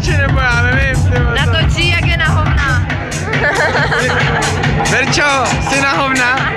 natáčí, nebo já nevím. Natočí, jak je na hovna. Verčo, jsi na hovna?